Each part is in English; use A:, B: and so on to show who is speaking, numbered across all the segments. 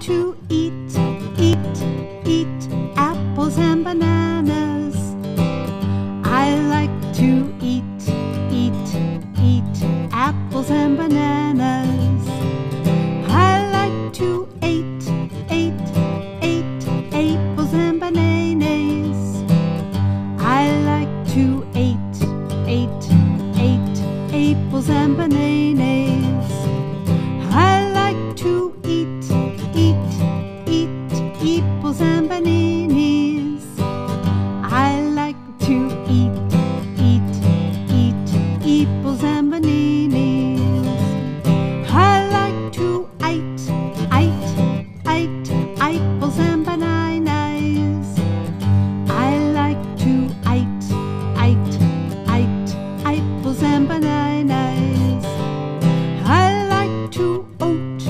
A: to eat apples and bananas. I like to eat apples and bananas. I like to eat apples and bananas. I like to eat apples and bananas. I like to eat apples and bananas. I like to eat apples and bananas. I like to eat apples and bananas. I like to eat apples and bananas. I like to oat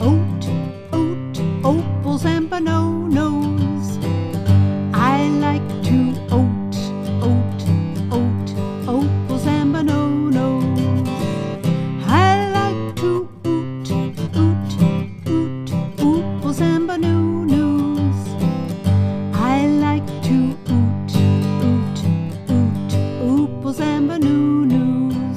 A: apples and bananas. I like to oat apples and bananas. I like to oot apples and bananas. I like to oot apples and bananas.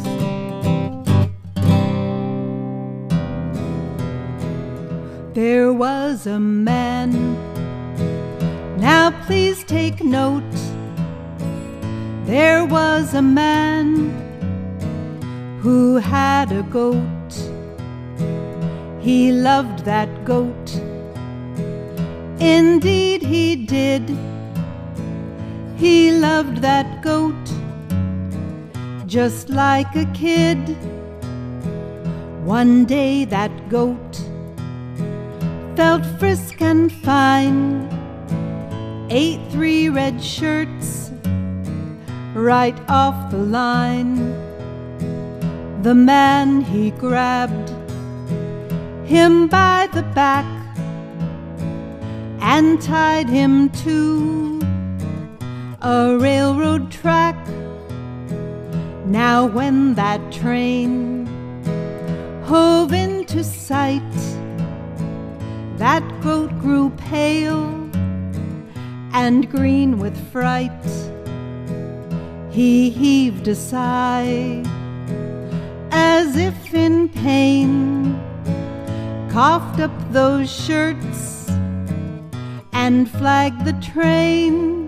A: There was a man, now please take note. There was a man who had a goat. He loved that goat, indeed he did. He loved that goat just like a kid. One day that goat felt frisk and fine, ate 3 red shirts right off the line. The man, he grabbed him by the back and tied him to a railroad track. Now when that train hove into sight, that goat grew pale and green with fright. He heaved a sigh as if in pain, coughed up those shirts and flagged the train.